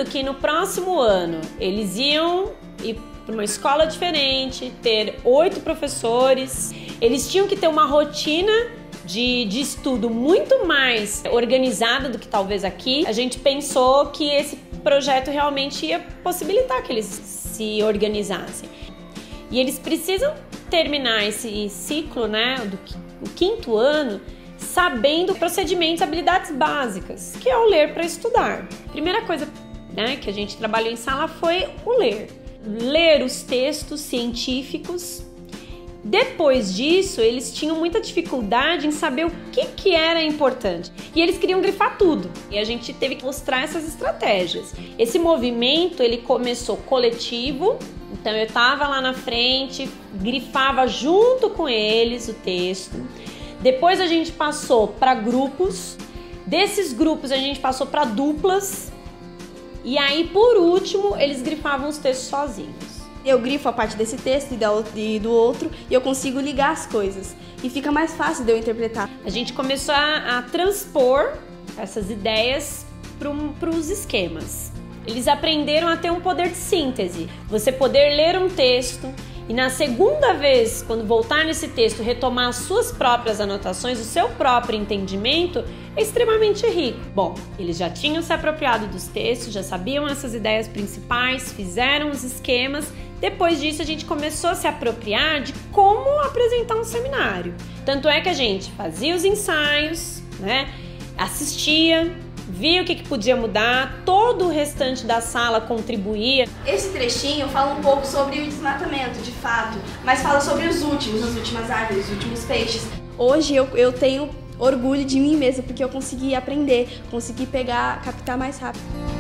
que no próximo ano eles iam ir para uma escola diferente, ter 8 professores, eles tinham que ter uma rotina de estudo muito mais organizada do que talvez aqui. A gente pensou que esse projeto realmente ia possibilitar que eles se organizassem. E eles precisam terminar esse ciclo, né, o 5º ano, sabendo procedimentos e habilidades básicas, que é o ler para estudar. Primeira coisa, né, que a gente trabalhou em sala foi o ler. Ler os textos científicos. Depois disso, eles tinham muita dificuldade em saber o que era importante. E eles queriam grifar tudo. E a gente teve que mostrar essas estratégias. Esse movimento, ele começou coletivo. Então eu estava lá na frente, grifava junto com eles o texto. Depois a gente passou para grupos. Desses grupos a gente passou para duplas. E aí, por último, eles grifavam os textos sozinhos. Eu grifo a parte desse texto e do outro e eu consigo ligar as coisas. E fica mais fácil de eu interpretar. A gente começou a transpor essas ideias para os esquemas. Eles aprenderam a ter um poder de síntese. Você poder ler um texto e na segunda vez, quando voltar nesse texto, retomar as suas próprias anotações, o seu próprio entendimento, é extremamente rico. Bom, eles já tinham se apropriado dos textos, já sabiam essas ideias principais, fizeram os esquemas. Depois disso, a gente começou a se apropriar de como apresentar um seminário. Tanto é que a gente fazia os ensaios, né? Assistia, via o que podia mudar, todo o restante da sala contribuía. Esse trechinho fala um pouco sobre o desmatamento, de fato, mas fala sobre as últimas árvores, os últimos peixes. Hoje eu tenho orgulho de mim mesma, porque eu consegui aprender, consegui captar mais rápido.